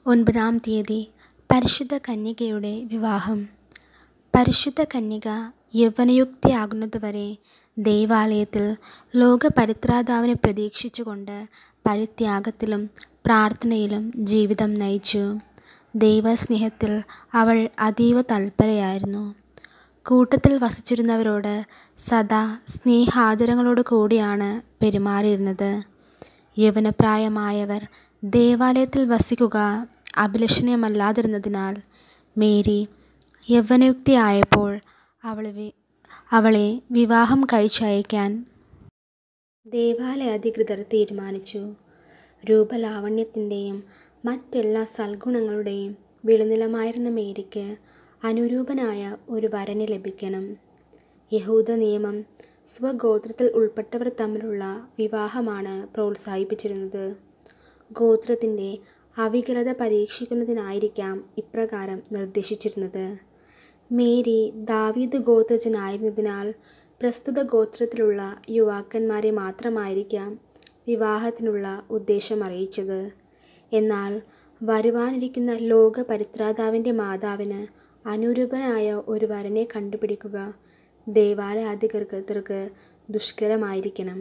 9-ാം തീയതി പരിശുദ്ധ കന്യകയുടെ വിവാഹം. പരിശുദ്ധ കന്യക യൗവനയുക്തയാകുന്നതുവരെ ദൈവാലയത്തിൽ ലോകപരിത്രാതാവിനെ പ്രതീക്ഷിച്ചുകൊണ്ട് പരിത്യാഗത്തിലും പ്രാർത്ഥനയിലും ജീവിതം നയിച്ചു. ദൈവസ്നേഹത്തിൽ അവൾ അതീവ തൽപരയായിരുന്നു. കൂട്ടത്തിൽ വസിച്ചിരുന്നവരോട് സദാ സ്നേഹാദരങ്ങളോടു കൂടിയാണ് പെരുമാറിയിരുന്നത്. യൗവനപ്രായമായവർ ദേവാലയത്തിൽ വസിക്കുക അഭിലഷണീയമല്ലാതിരുന്നതിനാൽ മേരി യൗവനയുക്തയായപ്പോൾ അവളെ വിവാഹം കഴിച്ചയക്കാൻ ദേവാലയ അധികൃതർ തീരുമാനിച്ചു. രൂപലാവണ്യത്തിൻ്റെയും മറ്റെല്ലാ സൽഗുണങ്ങളുടെയും വിളനിലമായിരുന്ന മേരിക്ക് അനുരൂപനായ ഒരു വരനെ ലഭിക്കണം. യഹൂദ നിയമം സ്വഗോത്രത്തിൽ ഉൾപ്പെട്ടവർ തമ്മിലുള്ള വിവാഹമാണ് പ്രോത്സാഹിപ്പിച്ചിരുന്നത്. ഗോത്രത്തിൻ്റെ അവികലത പരീക്ഷിക്കുന്നതിനായിരിക്കാം ഇപ്രകാരം നിർദ്ദേശിച്ചിരുന്നത്. മേരി ദാവീദ് ഗോത്രജനായിരുന്നതിനാൽ പ്രസ്തുത ഗോത്രത്തിലുള്ള യുവാക്കന്മാരെ മാത്രമായിരിക്കാം വിവാഹത്തിനുള്ള ഉദ്ദേശം അറിയിച്ചത്. എന്നാൽ വരുവാനിരിക്കുന്ന ലോക പരിത്രാതാവിൻ്റെ മാതാവിന് അനുരൂപനായ ഒരു വരനെ കണ്ടുപിടിക്കുക ദേവാലയ അധികൃതർക്ക് ദുഷ്കരമായിരിക്കണം.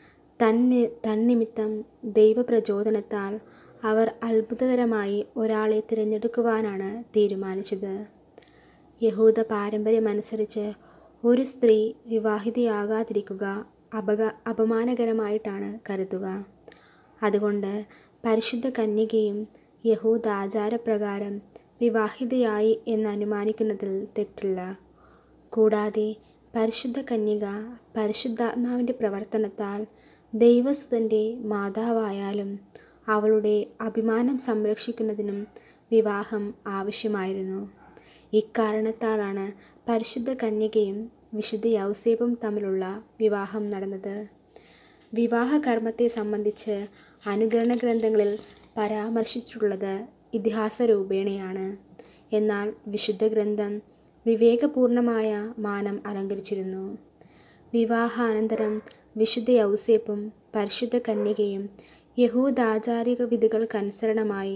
തന്നിമിത്തം ദൈവപ്രചോദനത്താൽ അവർ അത്ഭുതകരമായി ഒരാളെ തിരഞ്ഞെടുക്കുവാനാണ് തീരുമാനിച്ചത്. യഹൂദ പാരമ്പര്യമനുസരിച്ച് ഒരു സ്ത്രീ വിവാഹിതയാകാതിരിക്കുക അപമാനകരമായിട്ടാണ് കരുതുക. അതുകൊണ്ട് പരിശുദ്ധ കന്യകയും യഹൂദാചാരപ്രകാരം വിവാഹിതയായി എന്നനുമാനിക്കുന്നതിൽ തെറ്റില്ല. കൂടാതെ പരിശുദ്ധ കന്യക പരിശുദ്ധാത്മാവിൻ്റെ പ്രവർത്തനത്താൽ ദൈവസുതൻ്റെ മാതാവായാലും അവളുടെ അഭിമാനം സംരക്ഷിക്കുന്നതിനും വിവാഹം ആവശ്യമായിരുന്നു. ഇക്കാരണത്താലാണ് പരിശുദ്ധ കന്യകയും വിശുദ്ധ യൗസേപ്പും തമ്മിലുള്ള വിവാഹം നടന്നത്. വിവാഹകർമ്മത്തെ സംബന്ധിച്ച് അനുകരണ ഗ്രന്ഥങ്ങളിൽ പരാമർശിച്ചിട്ടുള്ളത് ഇതിഹാസരൂപേണയാണ്. എന്നാൽ വിശുദ്ധ ഗ്രന്ഥം വിവേകപൂർണമായ മാനം അലങ്കരിച്ചിരുന്നു. വിവാഹാനന്തരം വിശുദ്ധ യൗസേപ്പും പരിശുദ്ധ കന്യകയും യഹൂദാചാരിക വിധികൾക്കനുസരണമായി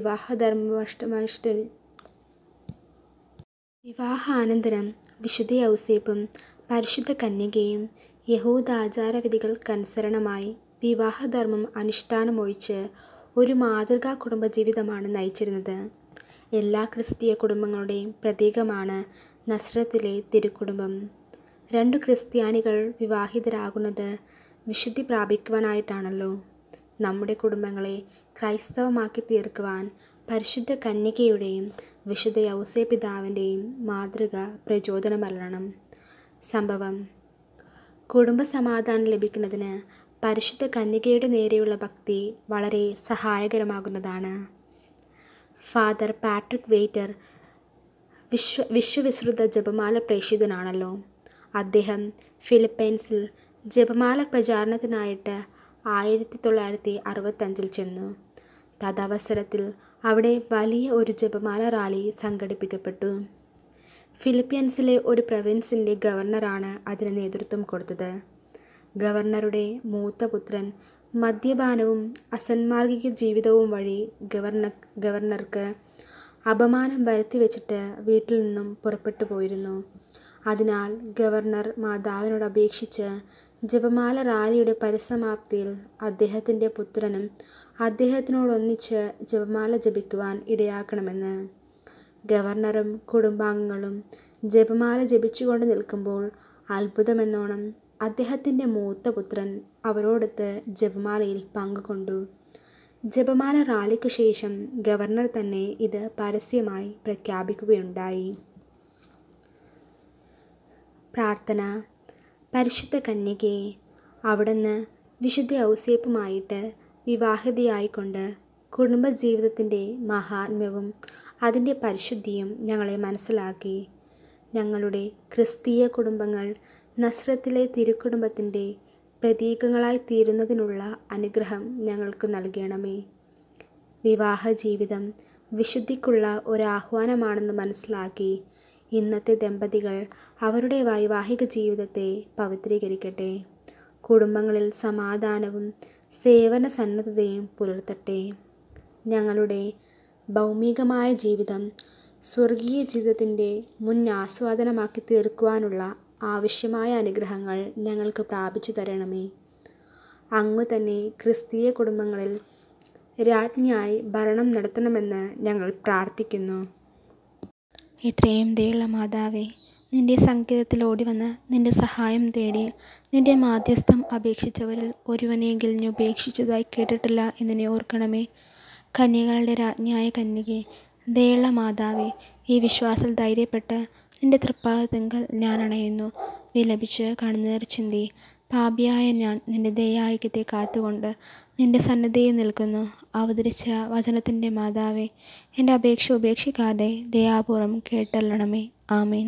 വിവാഹാനന്തരം വിശുദ്ധ യൗസേപ്പും പരിശുദ്ധ കന്യകയും യഹൂദാചാരവിധികൾക്കനുസരണമായി വിവാഹധർമ്മം അനുഷ്ഠാനമൊഴിച്ച് ഒരു മാതൃകാ കുടുംബജീവിതമാണ് നയിച്ചിരുന്നത്. എല്ലാ ക്രിസ്തീയ കുടുംബങ്ങളുടെയും പ്രതീകമാണ് നസ്രത്തിലെ തിരുക്കുടുംബം. 2 ക്രിസ്ത്യാനികൾ വിവാഹിതരാകുന്നത് വിശുദ്ധി പ്രാപിക്കുവാനായിട്ടാണല്ലോ. നമ്മുടെ കുടുംബങ്ങളെ ക്രൈസ്തവമാക്കി തീർക്കുവാൻ പരിശുദ്ധ കന്യകയുടെയും വിശുദ്ധ യൗസേപ്പിതാവിൻ്റെയും മാതൃക പ്രചോദനമല്ലണം. സംഭവം: കുടുംബസമാധാനം ലഭിക്കുന്നതിന് പരിശുദ്ധ കന്യകയുടെ നേരെയുള്ള ഭക്തി വളരെ സഹായകരമാകുന്നതാണ്. ഫാദർ പാട്രിക് വെയ്റ്റർ വിശ്വവിശ്രുത ജപമാല പ്രേക്ഷിതനാണല്ലോ. അദ്ദേഹം ഫിലിപ്പൈൻസിൽ ജപമാല പ്രചാരണത്തിനായിട്ട് 1965 ചെന്നു. തദവസരത്തിൽ അവിടെ വലിയ ഒരു ജപമാല റാലി സംഘടിപ്പിക്കപ്പെട്ടു. ഫിലിപ്പീൻസിലെ ഒരു പ്രവിൻസിൻ്റെ ഗവർണറാണ് അതിന് നേതൃത്വം കൊടുത്തത്. ഗവർണറുടെ മൂത്ത പുത്രൻ മദ്യപാനവും അസന്മാർഗിക ജീവിതവും വഴി ഗവർണർക്ക് അപമാനം വരുത്തിവെച്ചിട്ട് വീട്ടിൽ നിന്നും പുറപ്പെട്ടു പോയിരുന്നു. അതിനാൽ ഗവർണർ മാതാവിനോട് അപേക്ഷിച്ച് ജപമാല റാലിയുടെ പരിസമാപ്തിയിൽ അദ്ദേഹത്തിൻ്റെ പുത്രനും അദ്ദേഹത്തിനോടൊന്നിച്ച് ജപമാല ജപിക്കുവാൻ ഇടയാക്കണമെന്ന്. ഗവർണറും കുടുംബാംഗങ്ങളും ജപമാല ജപിച്ചുകൊണ്ട് നിൽക്കുമ്പോൾ അത്ഭുതമെന്നോണം അദ്ദേഹത്തിൻ്റെ മൂത്ത പുത്രൻ അവരോടൊത്ത് ജപമാലയിൽ പങ്കുകൊണ്ടു. ജപമാല റാലിക്കു ശേഷം ഗവർണർ തന്നെ ഇത് പരസ്യമായി പ്രഖ്യാപിക്കുകയുണ്ടായി. പ്രാർത്ഥന. പരിശുദ്ധ കന്യകയെ, അവിടുന്ന് വിശുദ്ധ യൗസേപ്പുമായിട്ട് വിവാഹിതയായിക്കൊണ്ട് കുടുംബജീവിതത്തിൻ്റെ മഹാത്മ്യവും അതിൻ്റെ പരിശുദ്ധിയും ഞങ്ങളെ മനസ്സിലാക്കി ഞങ്ങളുടെ ക്രിസ്തീയ കുടുംബങ്ങൾ നസ്രത്തിലെ തിരുക്കുടുംബത്തിൻ്റെ പ്രതീകങ്ങളായി തീരുന്നതിനുള്ള അനുഗ്രഹം ഞങ്ങൾക്ക് നൽകണമേ. വിവാഹ ജീവിതം വിശുദ്ധിക്കുള്ള ഒരാഹ്വാനമാണെന്ന് മനസ്സിലാക്കി ഇന്നത്തെ ദമ്പതികൾ അവരുടെ വൈവാഹിക ജീവിതത്തെ പവിത്രീകരിക്കട്ടെ. കുടുംബങ്ങളിൽ സമാധാനവും സേവന സന്നദ്ധതയും പുലർത്തട്ടെ. ഞങ്ങളുടെ ഭൗമികമായ ജീവിതം സ്വർഗീയ ജീവിതത്തിൻ്റെ മുൻ ആസ്വാദനമാക്കി തീർക്കുവാനുള്ള ആവശ്യമായ അനുഗ്രഹങ്ങൾ ഞങ്ങൾക്ക് പ്രാപിച്ചു തരണമേ. അങ്ങ് തന്നെ ക്രിസ്തീയ കുടുംബങ്ങളിൽ രാജ്ഞിയായി ഭരണം നടത്തണമെന്ന് ഞങ്ങൾ പ്രാർത്ഥിക്കുന്നു. എത്രയും ദയുള്ള മാതാവേ, നിന്റെ സങ്കേതത്തിൽ ഓടിവന്ന് നിന്റെ സഹായം തേടി നിന്റെ മാധ്യസ്ഥം അപേക്ഷിച്ചവരിൽ ഒരുവനെങ്കിൽ നീ ഉപേക്ഷിച്ചതായി കേട്ടിട്ടില്ല എന്നെ ഓർക്കണമേ. കന്യകളുടെ രാജ്ഞിയായ കന്യകേ, ദയുള്ള മാതാവേ, ഈ വിശ്വാസത്തിൽ ധൈര്യപ്പെട്ട് നിന്റെ തൃപ്പാദത്തിങ്കൽ ഞാൻ അണയുന്നു. വിലപിച്ച് കണ്ണുനീർ ചിന്തി പാപിയായ ഞാൻ നിന്റെ ദയാഐക്യത്തെ കാത്തുകൊണ്ട് നിന്റെ സന്നദ്ധയിൽ നിൽക്കുന്നു. അവതരിച്ച വചനത്തിൻ്റെ മാതാവേ, എൻ്റെ അപേക്ഷ ഉപേക്ഷിക്കാതെ ദയാപൂർവം കേട്ടല്ലണമേ. ആമേൻ.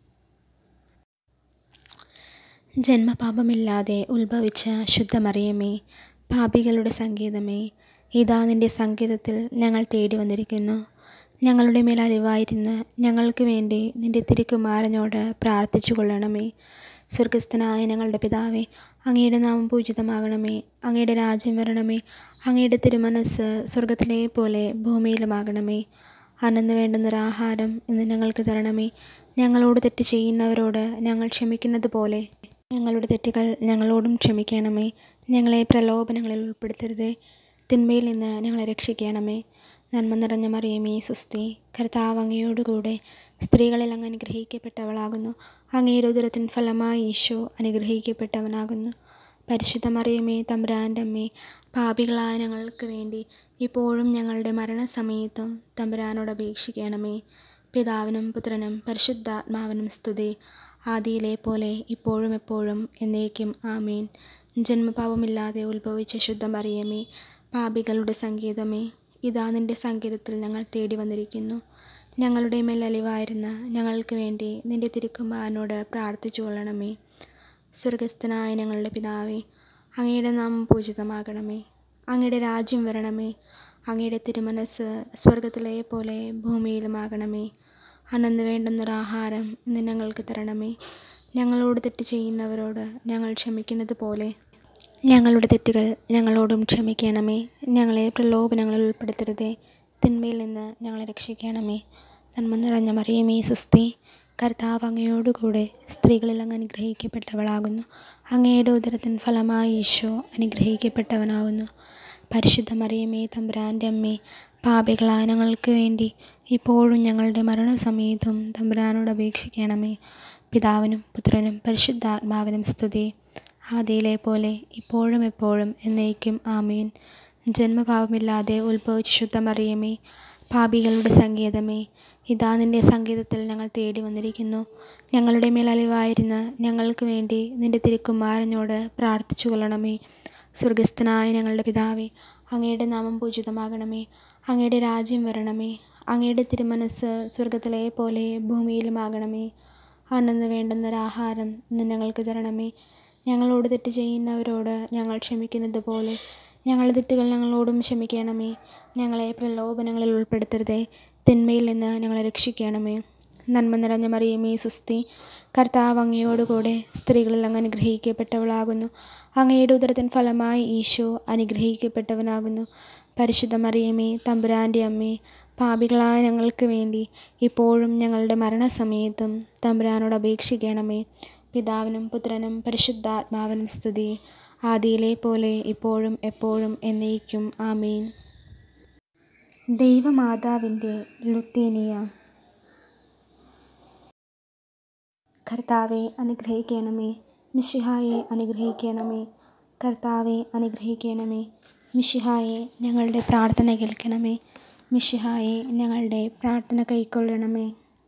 ജന്മപാപമില്ലാതെ ഉത്ഭവിച്ച ശുദ്ധമറിയമേ, പാപികളുടെ സങ്കേതമേ, ഇതാ നിന്റെ സങ്കേതത്തിൽ ഞങ്ങൾ തേടി വന്നിരിക്കുന്നു. ഞങ്ങളുടെ മേൽ അലിവായിരുന്ന് ഞങ്ങൾക്ക് വേണ്ടി നിന്റെ തിരുക്കുമാരനോട് പ്രാർത്ഥിച്ചു കൊള്ളണമേ. സ്വർഗസ്ഥനായ ഞങ്ങളുടെ പിതാവേ, അങ്ങയുടെ നാമം പൂജിതമാകണമേ. അങ്ങയുടെ രാജ്യം വരണമേ. അങ്ങയുടെ തിരുമനസ്സ് സ്വർഗത്തിലെ പോലെ ഭൂമിയിലുമാകണമേ. അന്നു വേണ്ടുന്നൊരാഹാരം ഇന്ന് ഞങ്ങൾക്ക് തരണമേ. ഞങ്ങളോട് തെറ്റ് ചെയ്യുന്നവരോട് ഞങ്ങൾ ക്ഷമിക്കുന്നത് പോലെ ഞങ്ങളുടെ തെറ്റുകൾ ഞങ്ങളോടും ക്ഷമിക്കണമേ. ഞങ്ങളെ പ്രലോഭനങ്ങളിൽ ഉൾപ്പെടുത്തരുതേ, തിന്മയിൽ നിന്ന് ഞങ്ങളെ രക്ഷിക്കണമേ. നന്മ നിറഞ്ഞ മറിയമേ, സ്വസ്തി, കർത്താവ് അങ്ങയോടുകൂടെ സ്ത്രീകളിൽ അങ്ങ് അനുഗ്രഹിക്കപ്പെട്ടവളാകുന്നു. അങ്ങയുടെ ഉദരത്തിൻ ഫലമായി ഈശോ അനുഗ്രഹിക്കപ്പെട്ടവനാകുന്നു. പരിശുദ്ധ മറിയമേ, തമ്പുരാൻ്റെ അമ്മേ, പാപികളായ ഞങ്ങൾക്ക് വേണ്ടി ഇപ്പോഴും ഞങ്ങളുടെ മരണസമയത്തും തമ്പുരാനോട് അപേക്ഷിക്കണമേ. പിതാവിനും പുത്രനും പരിശുദ്ധാത്മാവിനും സ്തുതി, ആദിയിലെ പോലെ ഇപ്പോഴും എപ്പോഴും എന്നേക്കും ആമേൻ. ജന്മപാപമില്ലാതെ ഉത്ഭവിച്ച ശുദ്ധ മറിയമേ, പാപികളുടെ സങ്കേതമേ, ഇതാ നിന്റെ സങ്കേതത്തിൽ ഞങ്ങൾ തേടി വന്നിരിക്കുന്നു. ഞങ്ങളുടെ മേൽ അലിവായിരുന്ന ഞങ്ങൾക്ക് വേണ്ടി നിന്റെ തിരുക്കുമാരനോട് പ്രാർത്ഥിച്ചു കൊള്ളണമേ. സ്വർഗസ്ഥനായ ഞങ്ങളുടെ പിതാവേ, അങ്ങയുടെ നാമം പൂജിതമാകണമേ. അങ്ങയുടെ രാജ്യം വരണമേ. അങ്ങയുടെ തിരുമനസ്സ് സ്വർഗത്തിലെ പോലെ ഭൂമിയിലുമാകണമേ. അന്നു വേണ്ടുന്നൊരാഹാരം ഇന്ന് ഞങ്ങൾക്ക് തരണമേ. ഞങ്ങളോട് തെറ്റ് ചെയ്യുന്നവരോട് ഞങ്ങൾ ക്ഷമിക്കുന്നത് പോലെ ഞങ്ങളുടെ തെറ്റുകൾ ഞങ്ങളോടും ക്ഷമിക്കണമേ. ഞങ്ങളെ പ്രലോഭനങ്ങളിൽ ഉൾപ്പെടുത്തരുതേ, തിന്മയിൽ നിന്ന് ഞങ്ങളെ രക്ഷിക്കണമേ. നന്മ നിറഞ്ഞ മറിയമേ, സ്വസ്തി, കർത്താവ് അങ്ങയോടുകൂടെ സ്ത്രീകളിൽ അങ്ങ് അനുഗ്രഹിക്കപ്പെട്ടവളാകുന്നു. അങ്ങയുടെ ഉദരത്തിൻ ഫലമായി ഈശോ അനുഗ്രഹിക്കപ്പെട്ടവനാകുന്നു. പരിശുദ്ധ മറിയമേ, തമ്പുരാൻ്റെ അമ്മേ, പാപികളായ ഞങ്ങൾക്ക് വേണ്ടി ഇപ്പോഴും ഞങ്ങളുടെ മരണസമയത്തും തമ്പുരാനോട് അപേക്ഷിക്കണമേ. പിതാവിനും പുത്രനും പരിശുദ്ധാത്മാവിനും സ്തുതി, ആദിയിലെ പോലെ ഇപ്പോഴും എപ്പോഴും എന്നേക്കും ആമേൻ. ജന്മപാപമില്ലാതെ ഉത്ഭവിച്ച ശുദ്ധ മറിയമേ, പാപികളുടെ സങ്കേതമേ, ഇതാ നിന്റെ സങ്കേതത്തിൽ ഞങ്ങൾ തേടി വന്നിരിക്കുന്നു. ഞങ്ങളുടെ മേൽ അലിവായിരുന്ന് ഞങ്ങൾക്ക് വേണ്ടി നിന്റെ തിരുക്കുമാരനോട് പ്രാർത്ഥിച്ചു കൊള്ളണമേ. സ്വർഗസ്ഥനായ ഞങ്ങളുടെ പിതാവേ, അങ്ങയുടെ നാമം പൂജിതമാകണമേ. അങ്ങയുടെ രാജ്യം വരണമേ. അങ്ങയുടെ തിരുമനസ്സ് സ്വർഗത്തിലെ പോലെ ഭൂമിയിലുമാകണമേ. അന്നു വേണ്ടുന്നൊരാഹാരം ഇന്ന് ഞങ്ങൾക്ക് തരണമേ. ഞങ്ങളോട് തെറ്റ് ചെയ്യുന്നവരോട് ഞങ്ങൾ ക്ഷമിക്കുന്നത് പോലെ ഞങ്ങളുടെ തെറ്റുകൾ ഞങ്ങളോടും ക്ഷമിക്കണമേ. ഞങ്ങളെ പ്രലോഭനങ്ങളിൽ ഉൾപ്പെടുത്തരുതേ, തിന്മയിൽ നിന്ന് ഞങ്ങളെ രക്ഷിക്കണമേ. നന്മ നിറഞ്ഞ മറിയമേ, സ്വസ്തി, കർത്താവ് അങ്ങയോടുകൂടെ സ്ത്രീകളിൽ അങ്ങ് അനുഗ്രഹിക്കപ്പെട്ടവളാകുന്നു. അങ്ങയുടെ ഉദരത്തിൻ ഫലമായി ഈശോ അനുഗ്രഹിക്കപ്പെട്ടവനാകുന്നു. പരിശുദ്ധ മറിയമേ, തമ്പുരാൻ്റെ അമ്മേ, പാപികളായ ഞങ്ങൾക്ക് വേണ്ടി ഇപ്പോഴും ഞങ്ങളുടെ മരണസമയത്തും തമ്പുരാനോട് അപേക്ഷിക്കണമേ. പിതാവിനും പുത്രനും പരിശുദ്ധാത്മാവിനും സ്തുതി, ആദിയിലെ പോലെ ഇപ്പോഴും എപ്പോഴും എന്നേക്കും ആമേൻ. ദൈവമാതാവിൻ്റെ ലുത്തീനിയ. കർത്താവെ അനുഗ്രഹിക്കണമേ. മിശിഹായെ അനുഗ്രഹിക്കണമേ. കർത്താവെ അനുഗ്രഹിക്കണമേ. മിശിഹായെ ഞങ്ങളുടെ പ്രാർത്ഥന കേൾക്കണമേ. മിശിഹായെ ഞങ്ങളുടെ പ്രാർത്ഥന കൈക്കൊള്ളണമേ.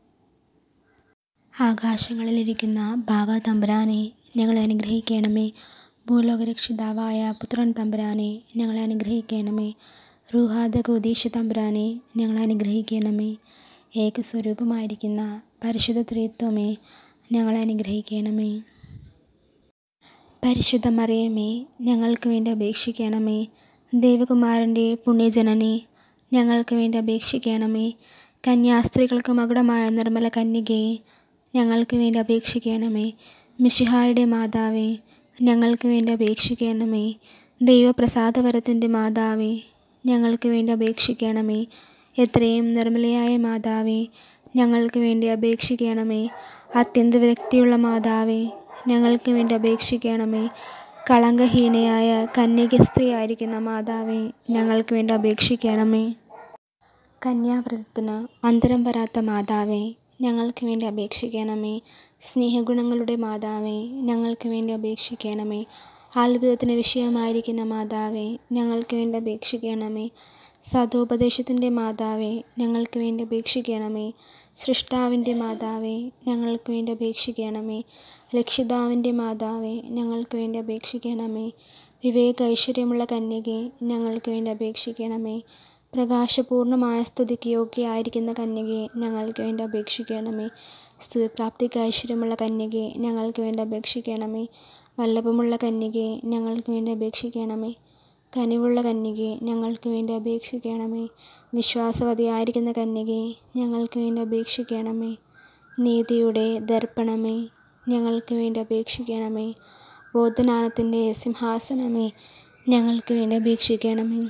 ആകാശങ്ങളിലിരിക്കുന്ന ബാവ തമ്പുരാനെ ഞങ്ങളെ അനുഗ്രഹിക്കണമേ. ഭൂലോകരക്ഷിതാവായ പുത്രൻ തമ്പുരാനെ ഞങ്ങളെ അനുഗ്രഹിക്കണമേ. റൂഹാദ ഖുദീശ തമ്പുരാനെ ഞങ്ങളെ അനുഗ്രഹിക്കണമേ. ഏകസ്വരൂപമായിരിക്കുന്ന പരിശുദ്ധ ത്രിത്വമേ ഞങ്ങളെ അനുഗ്രഹിക്കണമേ. പരിശുദ്ധ മറിയമേ, ഞങ്ങൾക്ക് വേണ്ടി അപേക്ഷിക്കണമേ. ദേവകുമാരൻ്റെ പുണ്യജനനെ ഞങ്ങൾക്ക് വേണ്ടി അപേക്ഷിക്കണമേ. കന്യാസ്ത്രീകൾക്ക് മകുടമായ നിർമ്മല കന്യകയെ ഞങ്ങൾക്ക് വേണ്ടി അപേക്ഷിക്കണമേ. മിശിഹായുടെ മാതാവേ, ഞങ്ങൾക്ക് വേണ്ടി അപേക്ഷിക്കണമേ. ദൈവപ്രസാദവരത്തിൻ്റെ മാതാവേ, ഞങ്ങൾക്ക് വേണ്ടി അപേക്ഷിക്കണമേ. എത്രയും നിർമ്മലയായ മാതാവേ, ഞങ്ങൾക്ക് വേണ്ടി അപേക്ഷിക്കണമേ. അത്യന്ത വിരക്തിയുള്ള മാതാവേ, ഞങ്ങൾക്ക് വേണ്ടി അപേക്ഷിക്കണമേ. കളങ്കഹീനയായ കന്യകസ്ത്രീയായിരിക്കുന്ന മാതാവേ, ഞങ്ങൾക്ക് വേണ്ടി അപേക്ഷിക്കണമേ. കന്യാവ്രതത്തിന് അന്തരം വരാത്ത മാതാവേ, ഞങ്ങൾക്ക് വേണ്ടി അപേക്ഷിക്കണമേ. സ്നേഹഗുണങ്ങളുടെ മാതാവേ, ഞങ്ങൾക്ക് വേണ്ടി അപേക്ഷിക്കണമേ. അത്ഭുതത്തിന് വിഷയമായിരിക്കുന്ന മാതാവേ, ഞങ്ങൾക്ക് വേണ്ടി അപേക്ഷിക്കണമേ. സതോപദേശത്തിൻ്റെ മാതാവേ, ഞങ്ങൾക്ക് വേണ്ടി അപേക്ഷിക്കണമേ. സൃഷ്ടാവിൻ്റെ മാതാവേ, ഞങ്ങൾക്ക് വേണ്ടി അപേക്ഷിക്കണമേ. രക്ഷിതാവിൻ്റെ മാതാവേ, ഞങ്ങൾക്ക് വേണ്ടി അപേക്ഷിക്കണമേ. വിവേക ഐശ്വര്യമുള്ള കന്യകെ, ഞങ്ങൾക്ക് വേണ്ടി അപേക്ഷിക്കണമേ. പ്രകാശപൂർണമായ സ്തുതിക്ക് യോഗ്യയായിരിക്കുന്ന കന്യകെ, ഞങ്ങൾക്ക് വേണ്ടി അപേക്ഷിക്കണമേ. സ്തുതിപ്രാപ്തിക്ക് ഐശ്വര്യമുള്ള കന്യകെ, ഞങ്ങൾക്ക് വേണ്ടി അപേക്ഷിക്കണമേ. വല്ലഭമുള്ള കന്യകെ, ഞങ്ങൾക്ക് വേണ്ടി അപേക്ഷിക്കണമേ. കനിവുള്ള കന്യകെ, ഞങ്ങൾക്ക് വേണ്ടി അപേക്ഷിക്കണമേ. വിശ്വാസവതിയായിരിക്കുന്ന കന്യകെ, ഞങ്ങൾക്ക് വേണ്ടി അപേക്ഷിക്കണമേ. നീതിയുടെ ദർപ്പണമേ, ഞങ്ങൾക്ക് വേണ്ടി അപേക്ഷിക്കണമേ. ബോധജ്ഞാനത്തിൻ്റെ സിംഹാസനമേ, ഞങ്ങൾക്ക് വേണ്ടി അപേക്ഷിക്കണമേ.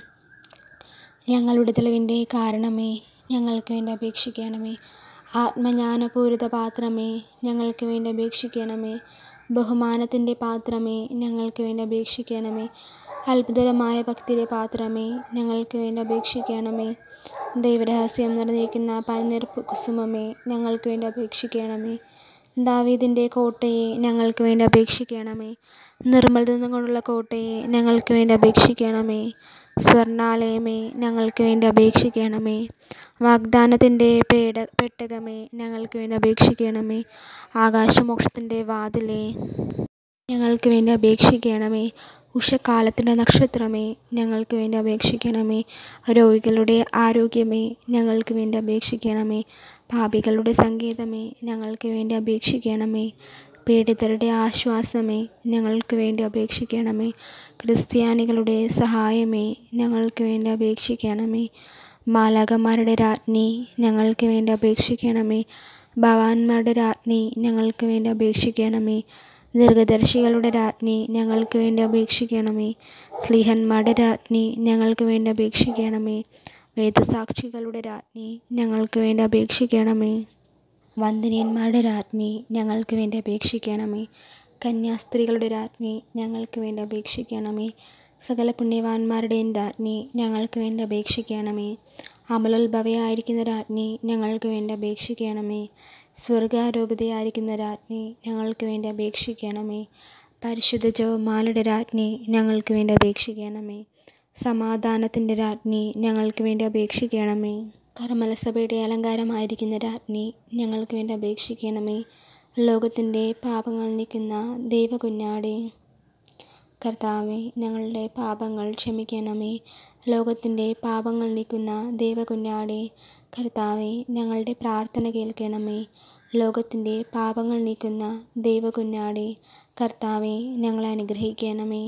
ഞങ്ങളുടെ തെളിവിൻ്റെ കാരണമേ, ഞങ്ങൾക്ക് വേണ്ടി അപേക്ഷിക്കണമേ. ആത്മജ്ഞാനപൂരിത പാത്രമേ, ഞങ്ങൾക്ക് വേണ്ടി അപേക്ഷിക്കണമേ. ബഹുമാനത്തിൻ്റെ പാത്രമേ, ഞങ്ങൾക്ക് വേണ്ടി അപേക്ഷിക്കണമേ. അത്ഭുതകരമായ ഭക്തിയുടെ പാത്രമേ, ഞങ്ങൾക്ക് വേണ്ടി അപേക്ഷിക്കണമേ. ദൈവരഹസ്യം നിറഞ്ഞിരിക്കുന്ന പനിനീർ കുസുമമേ, ഞങ്ങൾക്ക് വേണ്ടി അപേക്ഷിക്കണമേ. ദാവീദിൻ്റെ കോട്ടയെ, ഞങ്ങൾക്ക് വേണ്ടി അപേക്ഷിക്കണമേ. നിർമ്മലത കൊണ്ടുള്ള കോട്ടയെ, ഞങ്ങൾക്ക് വേണ്ടി അപേക്ഷിക്കണമേ. സ്വർണാലയമേ, ഞങ്ങൾക്ക് വേണ്ടി അപേക്ഷിക്കണമേ. വാഗ്ദാനത്തിൻ്റെ പെട്ടകമേ, ഞങ്ങൾക്ക് വേണ്ടി അപേക്ഷിക്കണമേ. ആകാശമോക്ഷത്തിൻ്റെ വാതിലേ, ഞങ്ങൾക്ക് വേണ്ടി അപേക്ഷിക്കണമേ. ഉഷക്കാലത്തിൻ്റെ നക്ഷത്രമേ, ഞങ്ങൾക്ക് വേണ്ടി അപേക്ഷിക്കണമേ. രോഗികളുടെ ആരോഗ്യമേ, ഞങ്ങൾക്ക് വേണ്ടി അപേക്ഷിക്കണമേ. പാപികളുടെ സങ്കേതമേ, ഞങ്ങൾക്ക് വേണ്ടി അപേക്ഷിക്കണമേ. പീഡിതരുടെ ആശ്വാസമേ, ഞങ്ങൾക്ക് വേണ്ടി അപേക്ഷിക്കണമേ. ക്രിസ്ത്യാനികളുടെ സഹായമേ, ഞങ്ങൾക്ക് വേണ്ടി അപേക്ഷിക്കണമേ. മാലാഖമാരുടെ രാജ്ഞി, ഞങ്ങൾക്ക് വേണ്ടി അപേക്ഷിക്കണമേ. ഭവാന്മാരുടെ രാജ്ഞി, ഞങ്ങൾക്ക് വേണ്ടി അപേക്ഷിക്കണമേ. ദീർഘദർശികളുടെ രാജ്ഞി, ഞങ്ങൾക്ക് വേണ്ടി അപേക്ഷിക്കണമേ. സ്ലീഹന്മാരുടെ രാജ്ഞി, ഞങ്ങൾക്ക് വേണ്ടി അപേക്ഷിക്കണമേ. വേദസാക്ഷികളുടെ രാജ്ഞി, ഞങ്ങൾക്ക് വേണ്ടി അപേക്ഷിക്കണമേ. വന്ദനീയന്മാരുടെ രാജ്ഞി, ഞങ്ങൾക്ക് വേണ്ടി അപേക്ഷിക്കണമേ. കന്യാസ്ത്രീകളുടെ രാജ്ഞി, ഞങ്ങൾക്ക് വേണ്ടി അപേക്ഷിക്കണമേ. സകല പുണ്യവാന്മാരുടെയും രാജ്ഞി, ഞങ്ങൾക്ക് വേണ്ടി അപേക്ഷിക്കണമേ. അമലോത്ഭവയായിരിക്കുന്ന രാജ്ഞി, ഞങ്ങൾക്ക് വേണ്ടി അപേക്ഷിക്കണമേ. സ്വർഗാരോപിതയായിരിക്കുന്ന രാജ്ഞി, ഞങ്ങൾക്ക് വേണ്ടി അപേക്ഷിക്കണമേ. പരിശുദ്ധ ജപമാലയുടെ രാജ്ഞി, ഞങ്ങൾക്ക് വേണ്ടി അപേക്ഷിക്കണമേ. സമാധാനത്തിൻ്റെ രാജ്ഞി, ഞങ്ങൾക്ക് വേണ്ടി അപേക്ഷിക്കണമേ. കർമ്മലസഭയുടെ അലങ്കാരമായിരിക്കുന്ന രാജ്ഞി, ഞങ്ങൾക്ക് വേണ്ടി അപേക്ഷിക്കണമേ. ലോകത്തിൻ്റെ പാപങ്ങൾ നീക്കുന്ന ദൈവകുഞ്ഞാടേ, കർത്താവേ, ഞങ്ങളുടെ പാപങ്ങൾ ക്ഷമിക്കണമേ. ലോകത്തിൻ്റെ പാപങ്ങൾ നീക്കുന്ന ദൈവകുഞ്ഞാടേ, കർത്താവേ, ഞങ്ങളുടെ പ്രാർത്ഥന കേൾക്കണമേ. ലോകത്തിൻ്റെ പാപങ്ങൾ നീക്കുന്ന ദൈവകുഞ്ഞാടേ, കർത്താവേ, ഞങ്ങളെ അനുഗ്രഹിക്കണമേ.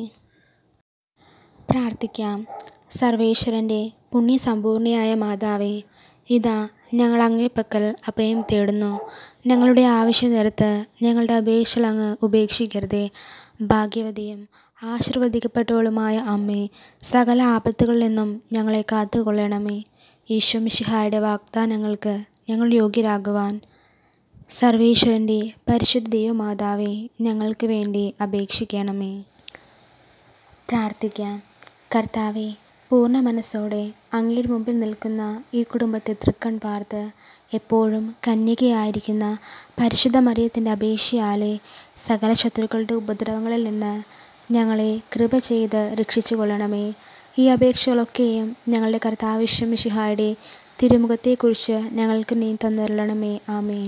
പ്രാർത്ഥിക്കാം. സർവേശ്വരൻ്റെ പുണ്യസമ്പൂർണയായ മാതാവേ, ഇതാ ഞങ്ങൾ അങ്ങേപ്പക്കൽ അഭയം തേടുന്നു. ഞങ്ങളുടെ ആവശ്യനേരത്ത് ഞങ്ങളുടെ അപേക്ഷകൾ അങ്ങ് ഉപേക്ഷിക്കരുതേ. ഭാഗ്യവതിയും ആശീർവദിക്കപ്പെട്ടവളുമായ അമ്മേ, സകല ആപത്തുകളിൽ നിന്നും ഞങ്ങളെ കാത്തുകൊള്ളണമേ. ഈശോ മിശിഹായുടെ വാഗ്ദാനങ്ങൾക്ക് ഞങ്ങൾ യോഗ്യരാകുവാൻ സർവേശ്വരൻ്റെ പരിശുദ്ധ ദൈവമാതാവേ, ഞങ്ങൾക്ക് വേണ്ടി അപേക്ഷിക്കണമേ. പ്രാർത്ഥിക്കാം. കർത്താവേ, പൂർണ്ണ മനസ്സോടെ അങ്ങയുടെ മുമ്പിൽ നിൽക്കുന്ന ഈ കുടുംബത്തെ തൃക്കൺ പാർത്ത് എപ്പോഴും കന്യകയായിരിക്കുന്ന പരിശുദ്ധ മറിയത്തിൻ്റെ അപേക്ഷയാലെ സകല ശത്രുക്കളുടെ ഉപദ്രവങ്ങളിൽ നിന്ന് ഞങ്ങളെ കൃപ ചെയ്ത് രക്ഷിച്ചു കൊള്ളണമേ. ഈ അപേക്ഷകളൊക്കെയും ഞങ്ങളുടെ കർത്താവ് ഈശോ മിശിഹായുടെ തിരുമുഖത്തെക്കുറിച്ച് ഞങ്ങൾക്ക് നീ തന്നരുളണമേ. ആമേൻ.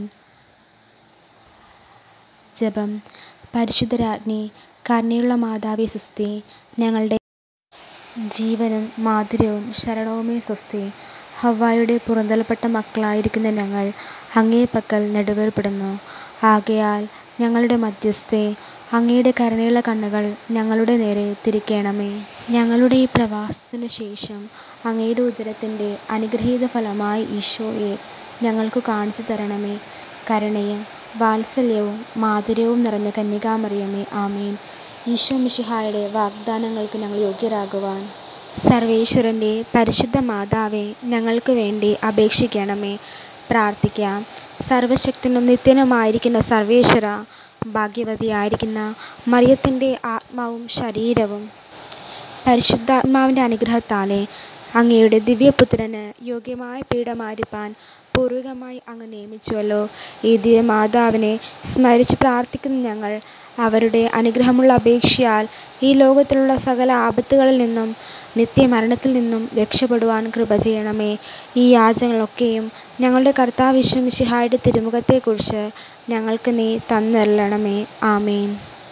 ജപം. പരിശുദ്ധരാജ്ഞി, കരുണയുള്ള മാതാവേ സ്വസ്തി. ഞങ്ങളുടെ ജീവനും മാധുര്യവും ശരണവുമേ സ്വസ്തി. ഹവ്വായുടെ പുറന്തള്ളപ്പെട്ട മക്കളായിരിക്കുന്ന ഞങ്ങൾ അങ്ങേ പക്കൽ നെടുവേർപ്പെടുന്നു. ആകയാൽ ഞങ്ങളുടെ മധ്യസ്ഥെ, അങ്ങയുടെ കരുണയുള്ള കണ്ണുകൾ ഞങ്ങളുടെ നേരെ തിരിക്കണമേ. ഞങ്ങളുടെ ഈ പ്രവാസത്തിനു ശേഷം അങ്ങയുടെ ഉദരത്തിൻ്റെ അനുഗ്രഹീത ഫലമായി ഈശോയെ ഞങ്ങൾക്ക് കാണിച്ചു തരണമേ. കരുണയും വാത്സല്യവും മാധുര്യവും നിറഞ്ഞ കന്യകാമറിയമേ, ആമേൻ. ഈശോ മിശിഹായുടെ വാഗ്ദാനങ്ങൾക്ക് ഞങ്ങൾ യോഗ്യരാകുവാൻ സർവേശ്വരൻ്റെ പരിശുദ്ധ മാതാവേ, ഞങ്ങൾക്ക് വേണ്ടി അപേക്ഷിക്കണമേ. പ്രാർത്ഥിക്കാം. സർവശക്തനും നിത്യനുമായിരിക്കുന്ന സർവേശ്വര, ഭാഗ്യവതിയായിരിക്കുന്ന മറിയത്തിൻ്റെ ആത്മാവും ശരീരവും പരിശുദ്ധാത്മാവിൻ്റെ അനുഗ്രഹത്താലെ അങ്ങയുടെ ദിവ്യപുത്രന് യോഗ്യമായ പീഠമായിരിക്കാൻ പൂർവികമായി അങ്ങ് നിയമിച്ചുവല്ലോ. ഈ ദിവ്യമാതാവിനെ സ്മരിച്ച് പ്രാർത്ഥിക്കുന്ന ഞങ്ങൾ അവരുടെ അനുഗ്രഹമുള്ള അപേക്ഷയാൽ ഈ ലോകത്തിലുള്ള സകല ആപത്തുകളിൽ നിന്നും നിത്യമരണത്തിൽ നിന്നും രക്ഷപ്പെടുവാൻ കൃപ ചെയ്യണമേ. ഈ യാചനകളൊക്കെയും ഞങ്ങളുടെ കർത്താവ് യേശു മിശിഹായുടെ തിരുമുഖത്തെക്കുറിച്ച് ഞങ്ങൾക്ക് നീ തന്നരുളണമേ. ആമേൻ.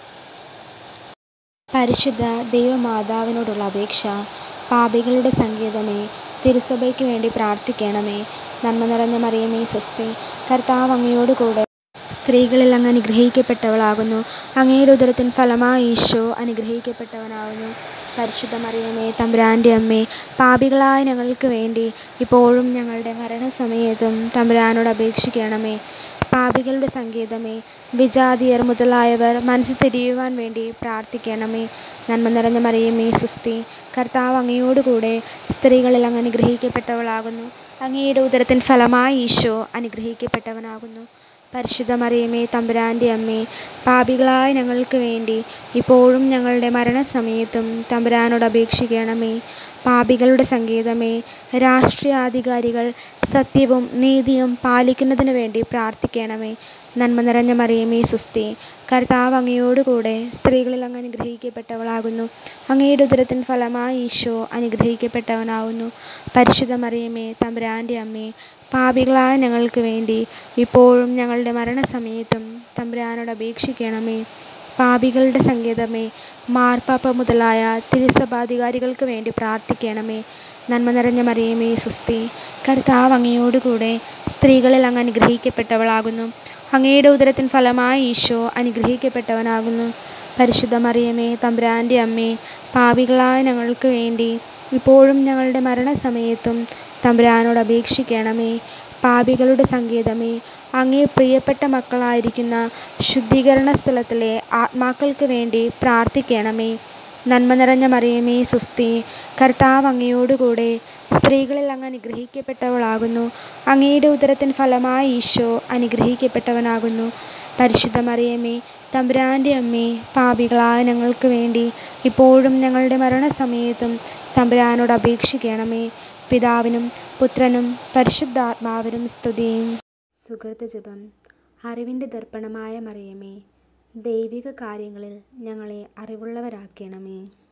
പരിശുദ്ധ ദൈവമാതാവിനോടുള്ള അപേക്ഷ. പാപികളുടെ സങ്കേതമേ, തിരുസഭയ്ക്ക് വേണ്ടി പ്രാർത്ഥിക്കണമേ. നന്മ നിറഞ്ഞ മറിയമേ സ്വസ്തി, കർത്താവ് അങ്ങയോടുകൂടെ സ്ത്രീകളിൽ അങ്ങ് അനുഗ്രഹിക്കപ്പെട്ടവളാകുന്നു. അങ്ങയുടെ ഉദരത്തിൻ ഫലമായി ഈശോ അനുഗ്രഹിക്കപ്പെട്ടവനാകുന്നു. പരിശുദ്ധ മറിയമേ, തമ്പുരാൻ്റെ അമ്മേ, പാപികളായ ഞങ്ങൾക്ക് വേണ്ടി ഇപ്പോഴും ഞങ്ങളുടെ മരണസമയത്തും തമ്പുരാനോട് അപേക്ഷിക്കണമേ. പാപികളുടെ സങ്കേതമേ, വിജാതിയർ മുതലായവർ മനസ്സ് തിരിയുവാൻ വേണ്ടി പ്രാർത്ഥിക്കണമേ. നന്മ നിറഞ്ഞ മറിയമേ സ്വസ്തി, കർത്താവ് അങ്ങയോടുകൂടെ സ്ത്രീകളിൽ അങ്ങ് അനുഗ്രഹിക്കപ്പെട്ടവളാകുന്നു. അങ്ങയുടെ ഉദരത്തിൻ ഫലമായി ഈശോ അനുഗ്രഹിക്കപ്പെട്ടവനാകുന്നു. പരിശുദ്ധ മറിയമേ, തമ്പുരാൻ്റെ അമ്മേ, പാപികളായ ഞങ്ങൾക്ക് വേണ്ടി ഇപ്പോഴും ഞങ്ങളുടെ മരണസമയത്തും തമ്പുരാനോട് അപേക്ഷിക്കണമേ. പാപികളുടെ സങ്കേതമേ, രാഷ്ട്രീയാധികാരികൾ സത്യവും നീതിയും പാലിക്കുന്നതിനു വേണ്ടി പ്രാർത്ഥിക്കണമേ. നന്മ നിറഞ്ഞ മറിയമേ സ്വസ്തി, കർത്താവ് അങ്ങയോടുകൂടെ സ്ത്രീകളിൽ അങ്ങ് അനുഗ്രഹിക്കപ്പെട്ടവളാകുന്നു. അങ്ങയുടെ ഉദരത്തിൻ ഫലമായി ഈശോ അനുഗ്രഹിക്കപ്പെട്ടവനാകുന്നു. പരിശുദ്ധ മറിയമേ, തമ്പുരാൻ്റെ അമ്മേ, പാപികളായ ഞങ്ങൾക്ക് വേണ്ടി ഇപ്പോഴും ഞങ്ങളുടെ മരണസമയത്തും തമ്പുരാനോട് അപേക്ഷിക്കണമേ. പാപികളുടെ സങ്കേതമേ, മാർപ്പാപ്പ മുതലായ തിരുസഭാധികാരികൾക്ക് വേണ്ടി പ്രാർത്ഥിക്കണമേ. നന്മ നിറഞ്ഞ മറിയമേ സ്വസ്തി, കർത്താവ് അങ്ങയോടുകൂടെ സ്ത്രീകളിൽ അങ്ങ് അനുഗ്രഹിക്കപ്പെട്ടവളാകുന്നു. അങ്ങയുടെ ഉദരത്തിൻ ഫലമായി ഈശോ അനുഗ്രഹിക്കപ്പെട്ടവനാകുന്നു. പരിശുദ്ധ മറിയമേ, തമ്പുരാൻ്റെ അമ്മേ, പാപികളായ ഞങ്ങൾക്ക് വേണ്ടി ഇപ്പോഴും ഞങ്ങളുടെ മരണസമയത്തും തമ്പുരാനോട് അപേക്ഷിക്കണമേ. പാപികളുടെ സങ്കേതമേ, അങ്ങേ പ്രിയപ്പെട്ട മക്കളായിരിക്കുന്ന ശുദ്ധീകരണ സ്ഥലത്തിലെ ആത്മാക്കൾക്ക് വേണ്ടി പ്രാർത്ഥിക്കണമേ. നന്മ നിറഞ്ഞ മറിയമേ സ്വസ്തി, കർത്താവ് അങ്ങയോടുകൂടെ സ്ത്രീകളിൽ അങ്ങ് അനുഗ്രഹിക്കപ്പെട്ടവളാകുന്നു. അങ്ങയുടെ ഉദരത്തിൻ ഫലമായി ഈശോ അനുഗ്രഹിക്കപ്പെട്ടവനാകുന്നു. പരിശുദ്ധ മറിയമേ, തമ്പുരാൻ്റെ അമ്മേ, പാപികളായ ഞങ്ങൾക്ക് വേണ്ടി ഇപ്പോഴും ഞങ്ങളുടെ മരണസമയത്തും തമ്പുരാനോട് അപേക്ഷിക്കണമേ. പിതാവിനും പുത്രനും പരിശുദ്ധാത്മാവിനും സ്തുതി. സുകൃതജപം. അറിവിൻ്റെ ദർപ്പണമായ മറിയമേ, ദൈവിക കാര്യങ്ങളിൽ ഞങ്ങളെ അറിവുള്ളവരാക്കണമേ.